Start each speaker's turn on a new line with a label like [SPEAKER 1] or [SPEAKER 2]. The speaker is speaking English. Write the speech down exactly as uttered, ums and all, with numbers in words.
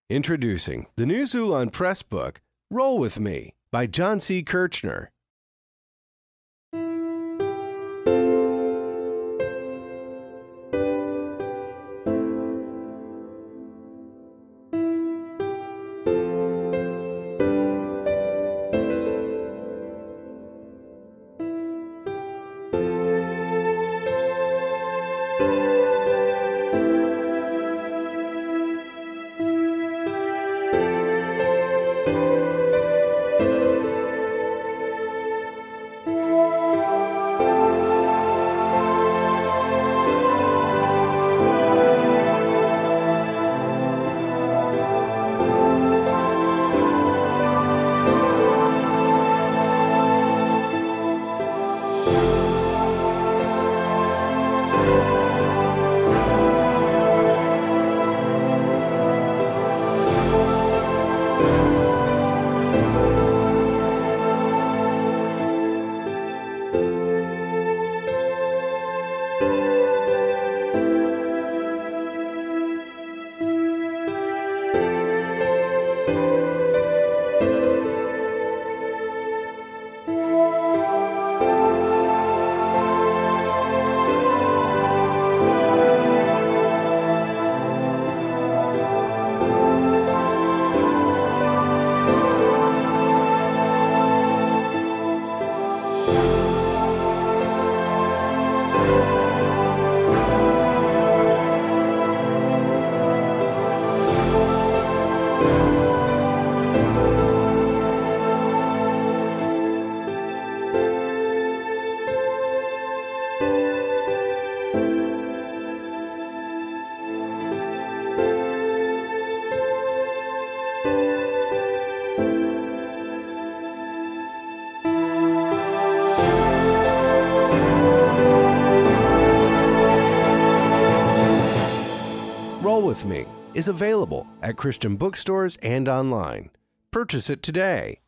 [SPEAKER 1] Introducing the new Xulon Press book, Roll With Me, by John C. Kirchner. Roll With Me is available at Christian bookstores and online. Purchase it today.